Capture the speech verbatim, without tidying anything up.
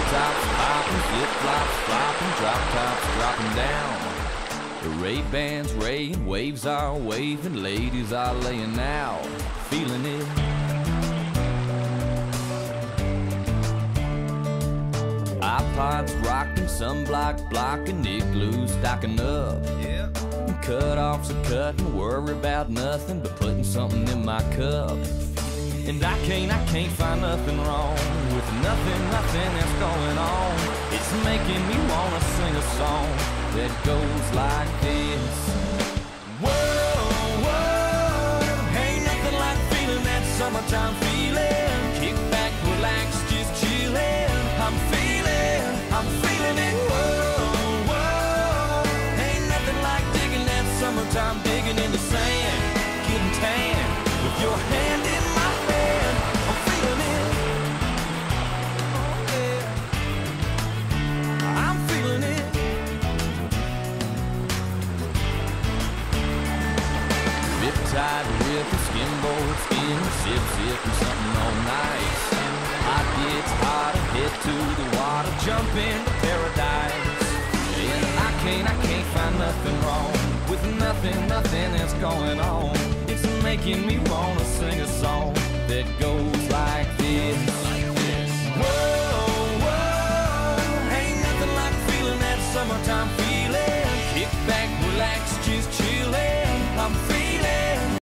tops popping, flip flops flopping, drop tops dropping down. The Ray-Bans raying, waves are waving, ladies are laying out, feeling it. iPods rocking, sunblock blocking, igloos stocking up. Yeah. Cut-offs are cutting, worry about nothing but putting something in my cup. And I can't, I can't find nothing wrong with nothing, nothing that's going on. It's making me wanna sing a song that goes like this. Whoa, whoa, ain't nothing like feeling that summertime feeling. Kick back, relax, just chillin'. I'm feeling, I'm feeling it. Whoa, whoa, ain't nothing like digging that summertime, digging in the sand, getting tan with your hand in my hand. I'm feeling it. Oh yeah, I'm feeling it. Riptide ripping, skimboard skin, sip sipping something all nice. Hot gets hotter, head to the water, jump into paradise. And I can't, I can't find nothing wrong with nothing, nothing that's going on. It's making me wanna sing a song that goes like this. Whoa.